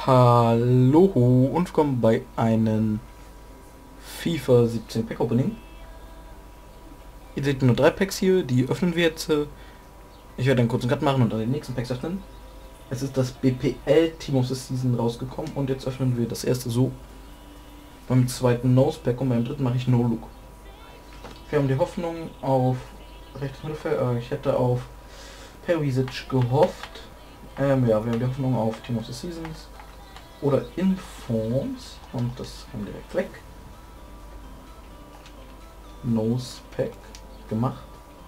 Hallo und willkommen bei einem FIFA 17 Pack Opening. Ihr seht nur 3 Packs hier, die öffnen wir jetzt. Ich werde einen kurzen Cut machen und dann den nächsten Packs öffnen. Es ist das BPL Team of the Season rausgekommen und jetzt öffnen wir das erste so. Beim zweiten Nose Pack und beim dritten mache ich No Look. Wir haben die Hoffnung auf rechtes Mittelfeld. Ich hätte auf Perisic gehofft. Ja, wir haben die Hoffnung auf Team of the Seasons oder Informs und das kam direkt weg. Nose Pack gemacht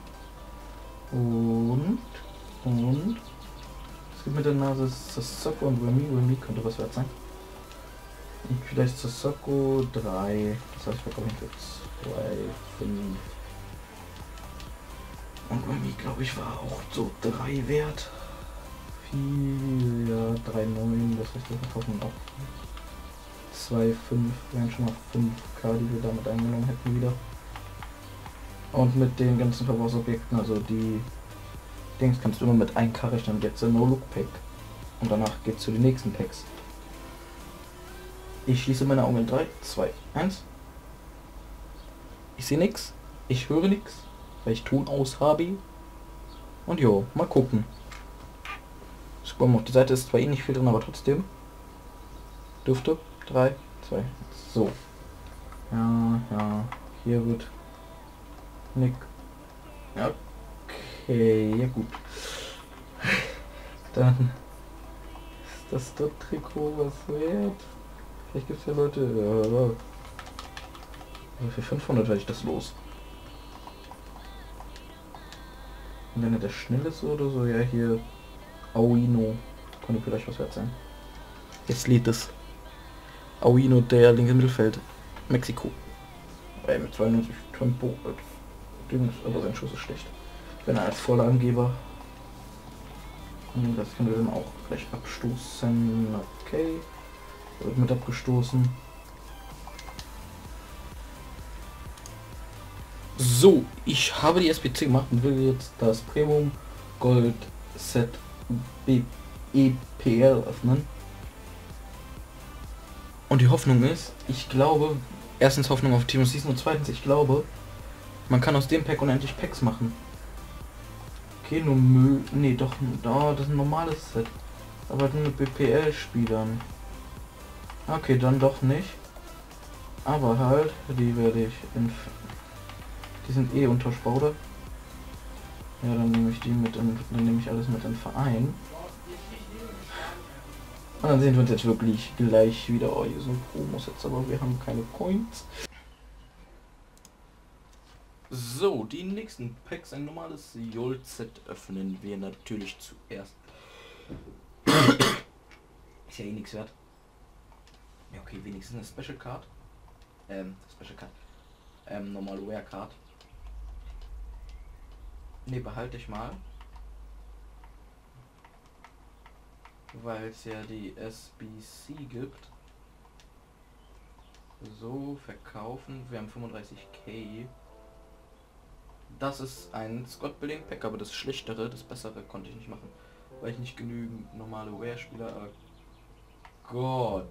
und es gibt mit der Nase Sissoko und Remy könnte was wert sein. Und vielleicht Sissoko 3, das heißt, ich bekomme jetzt 2, 5 und Remy, glaube ich, war auch so 3 wert. 4, ja, 3, 9, das heißt, wir verkaufen auch 2, 5, wären schon mal 5k, die wir damit eingenommen hätten wieder. Und mit den ganzen Verbrauchsobjekten, also die Dings, kannst du immer mit 1k rechnen. Jetzt ein No-Look-Pack. Und danach geht's zu den nächsten Packs. Ich schließe meine Augen in 3, 2, 1. Ich sehe nichts, ich höre nichts, weil ich Ton aus habe. Und jo, mal gucken. Scrollen auf die Seite, ist zwar eh nicht viel drin, aber trotzdem. Dürfte. 3, 2, 1. So. Ja, hier wird Nick. Okay, ja gut. Dann ist das dort Trikot was wert. Vielleicht gibt es ja Leute. Für 500 werde ich das los. Und wenn er der schnell ist oder so, ja hier. Auino. Könnte vielleicht was wert sein. Jetzt lädt es. Auino, der linke Mittelfeld. Mexiko. Mit 92 Tempo. Aber sein Schuss ist schlecht. Wenn er als Vorlagengeber. Das können wir dann auch gleich abstoßen. Okay. Wird mit abgestoßen. So, ich habe die SPC gemacht und will jetzt das Premium Gold Set EPL öffnen. Und die Hoffnung ist, ich glaube, erstens Hoffnung auf Team of the Season und zweitens, ich glaube, man kann aus dem Pack unendlich Packs machen. Okay, nur Müll. Nee, doch, das ist ein normales Set. Aber nur mit BPL-Spielern. Okay, dann doch nicht. Aber halt, die werde ich die sind eh untauschbar, oder? Ja, dann nehme ich die mit dann nehme ich alles mit in den Verein. Und dann sehen wir uns jetzt wirklich gleich wieder. Oh, hier sind Promos jetzt, aber wir haben keine Coins. So, die nächsten Packs, ein normales Jolt-Set öffnen wir natürlich zuerst. Ist ja eh nichts wert. Ja, okay, wenigstens eine Special Card. Normale Rare Card. Ne, behalte ich mal. Weil es ja die SBC gibt. So, verkaufen. Wir haben 35k. Das ist ein Scott Building Pack, aber das schlechtere, das bessere konnte ich nicht machen. Weil ich nicht genügend normale Rare-Spieler. Gott.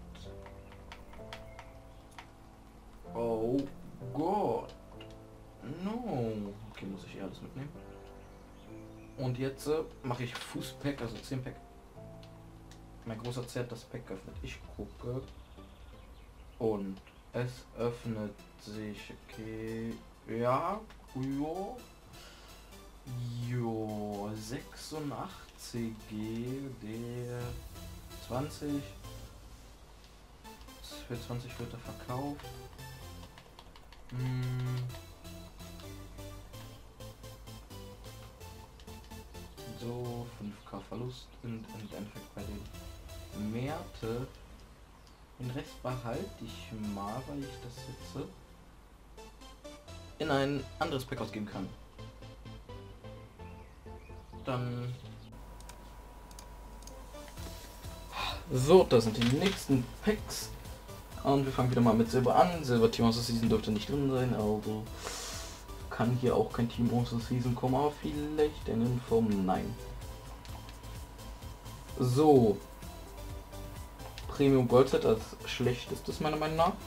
Oh Gott. No. Okay, muss ich alles mitnehmen. Und jetzt mache ich Fußpack, also 10 Pack. Mein großer Z das Pack geöffnet. Ich gucke. Und es öffnet sich. Okay. Ja. Jo. 86G. Der 20. Für 20 wird er verkauft. So, 5k Verlust sind im Endeffekt bei den Märkte. Den Rest behalte ich mal, weil ich das jetzt in ein anderes Pack ausgeben kann. Dann so, das sind die nächsten Packs. Und wir fangen wieder mal mit Silber an. Silber Team of the Season dürfte nicht drin sein, also kann hier auch kein Team of the Season kommen, aber vielleicht in Form, nein. So, Premium Gold Set als schlechtestes meiner Meinung nach.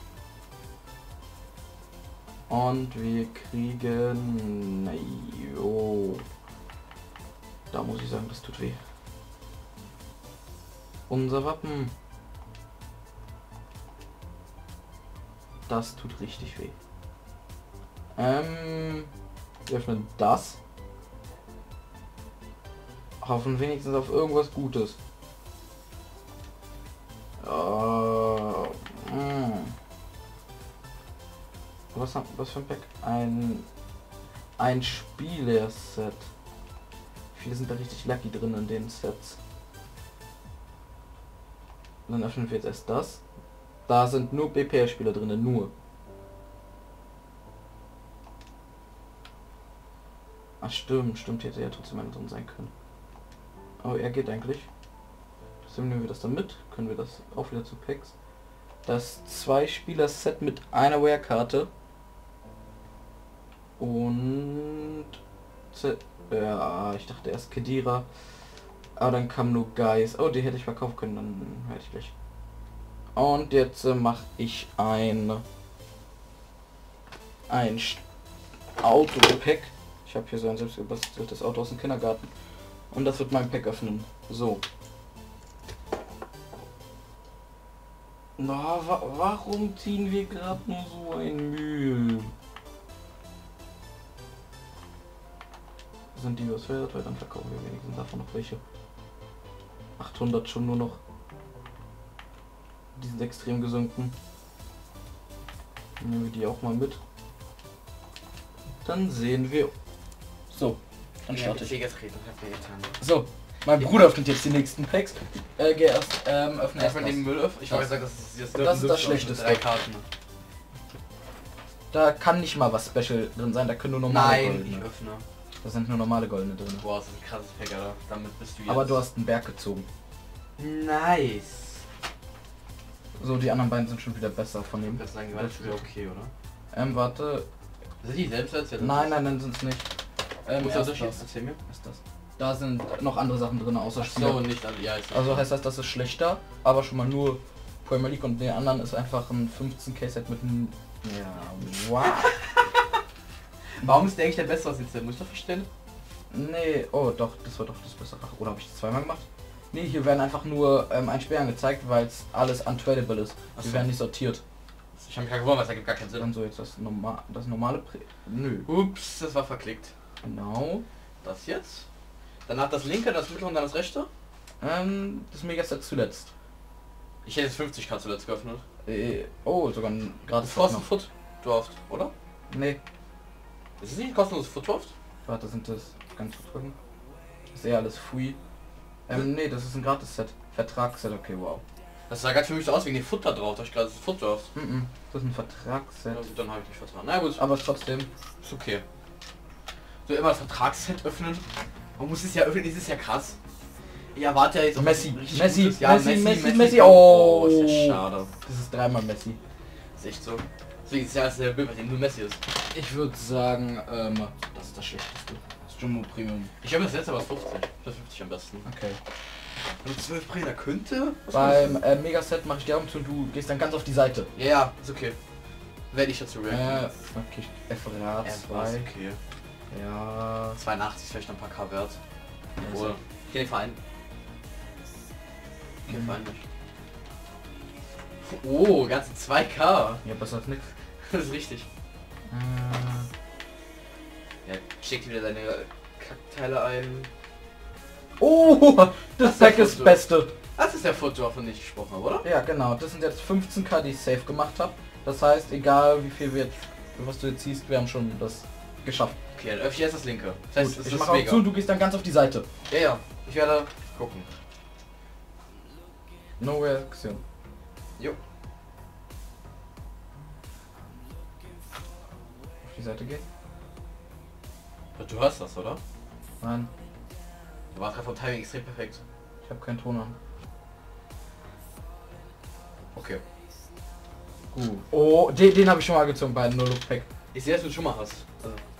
Und wir kriegen... Jo. Da muss ich sagen, das tut weh. Unser Wappen. Das tut richtig weh. Wir öffnen das. Hoffen wenigstens auf irgendwas Gutes. Was für ein Pack? Ein Spieler-Set. Viele sind da richtig lucky drin in den Sets. Und dann öffnen wir jetzt erst das. Da sind nur BPR-Spieler drin, nur. Ach stimmt, hätte ja trotzdem einer drin sein können. Oh, er geht eigentlich. Deswegen nehmen wir das dann mit. Können wir das auch wieder zu Packs. Das 2-Spieler-Set mit einer Wear-Karte. Und... Ja, ich dachte erst Kedira. Aber dann kam nur Guys. Oh, die hätte ich verkaufen können, dann hätte ich gleich. Und jetzt mache ich ein Auto-Pack. Ich habe hier so ein selbstgebasteltes Auto aus dem Kindergarten. Und das wird mein Pack öffnen. So. Na, warum ziehen wir gerade nur so ein Müll? Sind die was wert? Weil dann verkaufen wir wenigstens davon noch welche. 800 schon nur noch. Die sind extrem gesunken. Nehmen wir die auch mal mit. Dann sehen wir. So, dann starte ich. So, mein Bruder öffnet jetzt die nächsten Packs. Geh erst öffnen erstmal den Müll öffnen. Ich habe gesagt, das ist das Schlechteste. 3 Karten. Da kann nicht mal was Special drin sein, da können nur normale Nein, goldene. ich öffne. Da sind nur normale goldene drin. Boah, das ist ein krasses Pack, Alter. Damit bist du jetzt. Aber du hast einen Berg gezogen. Nice. So, die anderen beiden sind schon wieder besser von dem. Ich würde sagen, die waren schon wieder okay, oder? Warte. Sind die selbst als jetzt? Nein, sind es nicht. Wo ist der erst Unterschied? das. Erzähl mir. Ist das. Da sind noch andere Sachen drin, außer Spieler. So, nicht alle. Ja, ist Also heißt das ist schlechter, aber schon mal nur Premier League und der anderen ist einfach ein 15K-Set mit einem... Ja, wow. Warum ist der eigentlich der bessere als jetzt? Muss ich doch verstehen? Nee, oh doch, das war doch das Bessere. Oder habe ich das zweimal gemacht? Nee, hier werden einfach nur ein Spiel angezeigt, weil es alles untradable ist. Ach Die so. werden nicht sortiert. Ich habe mich gerade gewundert, weil es ergibt gar keinen Sinn. Dann so jetzt das normale Nö. Ups, das war verklickt. Genau. Das jetzt? Danach das linke, das mittlere und dann das rechte? Das Megaset zuletzt. Ich hätte jetzt 50k zuletzt geöffnet. Oh, sogar ein gratis Das kostet Foot Draft, oder? Nee, Ist es nicht ein kostenloses Foot Draft? warte, sind das ganz drücken? Ist eher alles free. Nee, das ist ein Gratis-Set. Vertragsset, okay, wow. Das sah ganz für mich so aus wegen dem Futter drauf, da ich gerade das Foot Draft. Das ist ein Vertragsset. Ja, gut, dann habe ich nicht vertragen. Na gut, Aber trotzdem. ist okay. So immer das Vertragsset öffnen. Man muss es ja öffnen, das ist ja krass. Ich erwarte ja jetzt auch Messi, richtig Messi, Gutes. Ja, Messi, oh, ist ja schade. Das ist dreimal Messi. Ist echt so. Deswegen ist ja das Bild, bei dem nur Messi ist. Ich würde sagen, das ist das Schlechteste. Das Jumbo Premium. Ich habe das letzte was 50. Das 50 am besten. Okay. Wenn 12 Brenner könnte? Beim Megaset mache ich die Augen zu und du gehst dann ganz auf die Seite. Ja, ja, ist okay. Werde ich dazu reagieren. Okay, FRA 2. Okay. Ja. 82 ist vielleicht ein paar K wert. Also, Obwohl. Ich kenne den Verein. Ich kenne den Verein nicht. Oh, ganze 2K. ja, besser als nix. Das ist richtig. Ja, schickt wieder seine Kackteile ein. Oh, das Pack ist Foto. Beste. Das ist der Foto, von dem ich gesprochen habe, oder? Ja, genau. Das sind jetzt 15k, die ich safe gemacht habe. Das heißt, egal wie viel wir jetzt, was du jetzt siehst, wir haben schon das geschafft. Okay, dann öffne ich jetzt das linke. Das heißt, Gut, es ich ist mache auch mega. zu und du gehst dann ganz auf die Seite. Ja, ja. Ich werde gucken. No Reaction. Jo. Auf die Seite gehen? Du hörst das, oder? Nein, Du warst gerade vom Timing extrem perfekt. ich habe keinen Ton an. Okay. Gut. Oh, den habe ich schon mal gezogen bei No Look Pack. Ich sehe, dass du schon mal hast. Also, ne?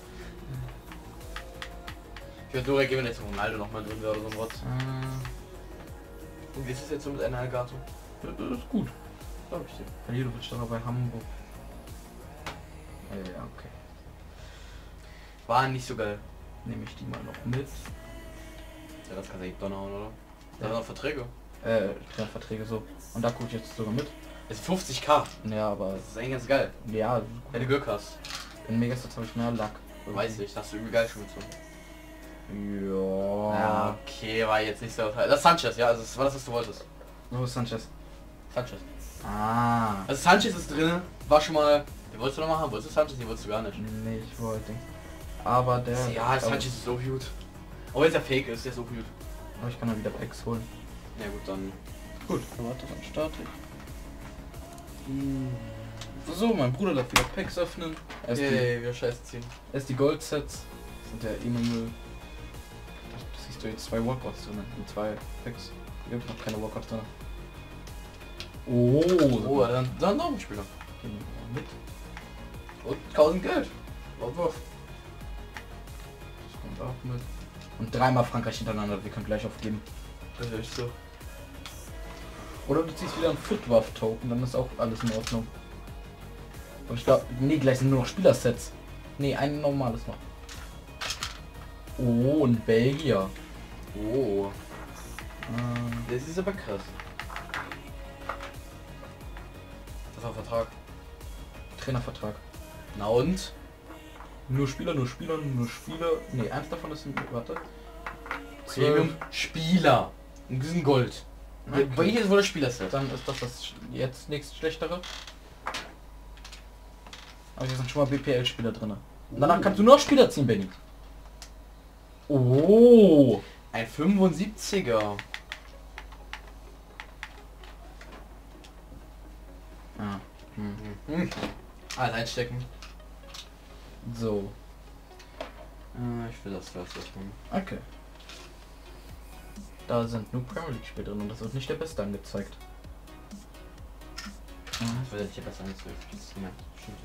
Ich würde nur reagieren, wenn jetzt Ronaldo nochmal drin wäre oder so was. Und wie ist es jetzt so mit einer Alligator? Das ist gut. Glaube ich dir. Halilowitsch doch bei Hamburg. Ja, okay. War nicht so geil. Nehme ich die mal noch mit. Ja, das kann ja nicht donnerhauen, oder? Da Ja. sind noch Verträge. Verträge so. Und da gucke ich jetzt sogar mit. Das ist 50k. Ja, aber Das ist eigentlich ganz geil. ja, Wenn du Glück hast. in Megastats habe ich mehr Lack. Weiß ich, das hast du übel geil schon gezogen. Ja. Ja, okay, war jetzt nicht so. Das ist Sanchez, ja, also das war das, was du wolltest. Wo ist Sanchez? Sanchez. Ah. Also Sanchez ist drin, war schon mal. Den wolltest du noch machen? Wolltest du Sanchez? Den wolltest du gar nicht. Nee, ich wollte. Aber der. Ja, Sanchez ist so gut. Auch wenn es ja fake ist, der ist so gut. Aber ich kann dann wieder Packs holen. Ja gut, dann. Gut. Warte, dann starte ich. So, mein Bruder darf wieder Packs öffnen. Erst, Wir scheiße ziehen. erst die Goldsets. Das sind ja eh nur Müll. Das siehst du jetzt 2 Walkouts drin. Und 2 Packs. Hier gibt noch keine Walkouts drin. Oh, dann noch ein Spieler. Gehen wir mal mit. Und 1000 Geld. Wurf. Das kommt auch mit. Und 3-mal Frankreich hintereinander. Wir können gleich aufgeben. Das ist echt so. Oder du ziehst wieder einen Footwaff-Token, dann ist auch alles in Ordnung. Aber ich glaube, nee, gleich sind nur noch Spielersets. Nee, ein normales noch. Oh, ein Belgier. Oh. Das ist aber krass. Das war ein Vertrag. Trainervertrag. Na und? Nur Spieler, nur Spieler, nur Spieler. Nee, eins davon ist ein... Warte. Premium Spieler. Und das ist ein Gold. Okay. Welches wohl das Spielerset? Dann ist das jetzt nächst schlechtere. Aber hier sind schon mal BPL-Spieler drin. Und danach kannst du noch Spieler ziehen, Benny. Oh. Ein 75er. Ah. Alles einstecken. So. Ich will das First öffnen. Okay. Da sind nur Premier League Spiele drin und das wird nicht der Beste angezeigt. Das wird ja besser angezeigt. Das ist gemeint.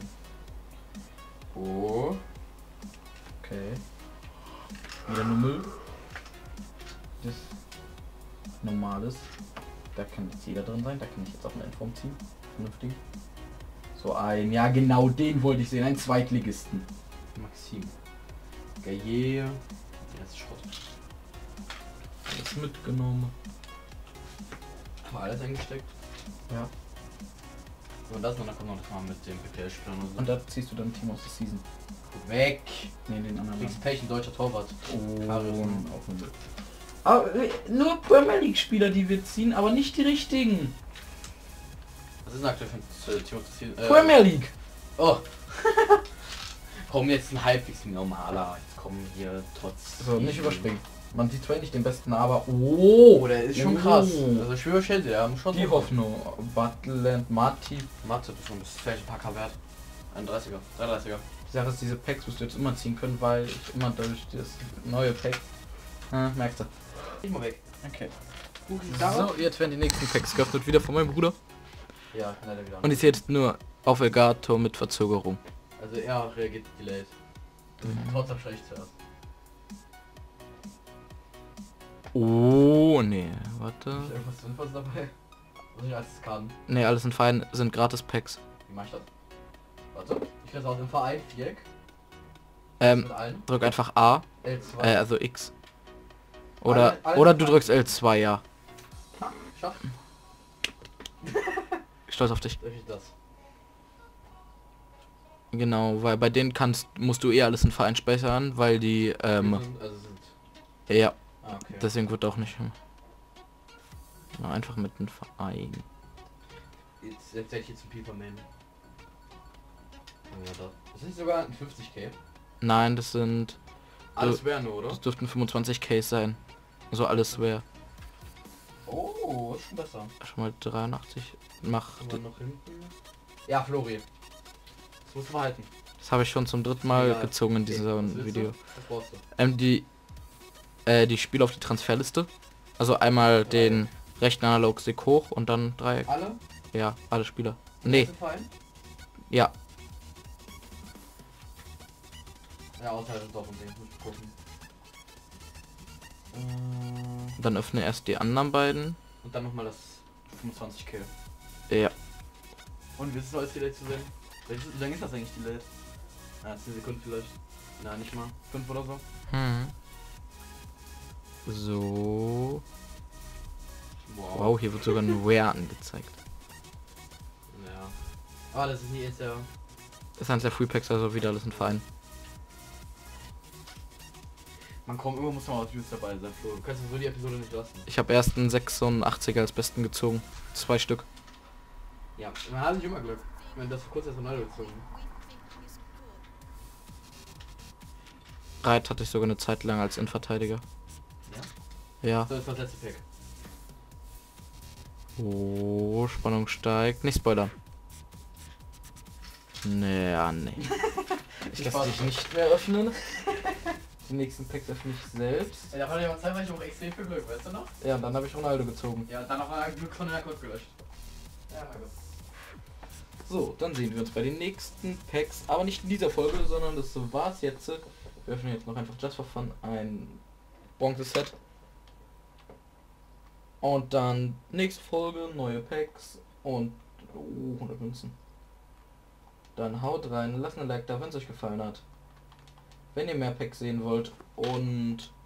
Oh. Okay. Wieder nur Müll. Das normales. Da kann jetzt jeder drin sein. Da kann ich jetzt auch eine Inform ziehen. Vernünftig. So ein, ja genau den wollte ich sehen. Einen Zweitligisten. Maxim. Gaillet. Das ist Schrott. Alles mitgenommen. War alles eingesteckt. Ja. Und das, und dann kommt noch das mal mit dem BPL-Spielern und so. Und da ziehst du dann Team of the Season. Weg! Ne, den anderen. Kriegst Pech, ein deutscher Torwart. Oh, Karius. auch nur Müll. Aber nur Premier League Spieler, die wir ziehen, aber nicht die richtigen. Was ist denn aktuell für ein Team of the Season? Premier League. Oh! Komm, jetzt ein halbwegs normaler. Jetzt kommen hier trotz... So, nicht überspringen. Man sieht zwar nicht den besten, aber oh, der ist schon krass. Also ich schwöre, der muss schon... Die Hoffnung. Butland, Marti. Mathe, das ist vielleicht ein paar K wert. 31er, 33er. Die Sache ist, diese Packs wirst du jetzt immer ziehen können, weil ich immer durch das neue Pack... merkst du. Ich mal weg. Okay. So. So, jetzt werden die nächsten Packs geöffnet, wieder von meinem Bruder. Ja, leider wieder. Und ich sehe jetzt nur auf Elgato mit Verzögerung. Also er reagiert delayed. Trotzdem schlecht zuerst. Oh, nee, warte. Ist irgendwas Sinnvolles dabei? Was ich als Karten? Nee, alles in Verein sind gratis Packs. Wie mach ich das? Warte. Ich krieg das aus dem Verein, Viereck. Mit allen. Drück einfach A, L2. also X. Oder, Alle oder du Vereine. drückst L2, ja. Schaff. Stolz auf dich. Darf ich das? Genau, weil bei denen musst du eh alles in Verein speichern, weil die, Also sind... ja, Ah, okay. deswegen wird auch nicht. Na, einfach mit einem Verein. Jetzt hätte ich jetzt ein FIFA Main. Das ist sogar ein 50k. Nein, das sind, Alles wäre nur, oder? das dürften 25k sein. So alles wäre Oh, ist schon besser. schon mal 83. Mach, Kommen wir noch hinten? Ja, Flori. Das musst du verhalten. das habe ich schon zum dritten Mal Egal. gezogen in Okay, diesem was willst Video. du? Was brauchst du? Die Spiele auf die Transferliste. Also einmal den rechten Analog-Stick hoch und dann Dreieck. Alle? Ja, alle Spieler. Nee, Verein? ja. Ja, außer doch und den muss ich gucken. Dann öffne erst die anderen beiden. Und dann nochmal das 25k. Ja. Und wie ist es neues Delay zu sehen? Wie lange ist das eigentlich delayed? Ja, 10 Sekunden vielleicht. Na, nicht mal. 5 oder so. So. Wow, hier wird sogar ein Rare angezeigt. Ja. Aber das ist nie ist ja. Das ist eines der Free Packs, also wieder alles in Verein. Man kommt immer, muss noch was Views dabei sein, Flo. Du kannst so die Episode nicht lassen. Ich habe erst einen 86er als besten gezogen. 2 Stück. Ja, man hat nicht immer Glück. Ich meine, das ist kurz erst Ronaldo gezogen. Reit hatte ich sogar eine Zeit lang als Innenverteidiger. Ja? Ja. So ist das letzte Pack. Oh, Spannung steigt. Nicht spoilern. Naja, nee. Ich lasse dich nicht mehr öffnen. Die nächsten Packs öffne ich selbst. Ja, da war ja zeitweise auch extrem viel Glück, weißt du noch? Ja, und dann habe ich Ronaldo gezogen. Ja, dann noch ein Glück von der Code gelöscht. Ja, mein Gott. So, dann sehen wir uns bei den nächsten Packs. Aber nicht in dieser Folge, sondern das war's jetzt. Wir öffnen jetzt noch einfach just for fun ein Bronze-Set. Und dann nächste Folge, neue Packs und 100 Münzen. Dann haut rein, lasst ein Like da, wenn es euch gefallen hat. Wenn ihr mehr Packs sehen wollt und